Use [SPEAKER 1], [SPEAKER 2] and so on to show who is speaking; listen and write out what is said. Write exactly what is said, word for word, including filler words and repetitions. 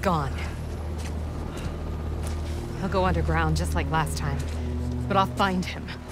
[SPEAKER 1] gone. He'll go underground just like last time. But I'll find him.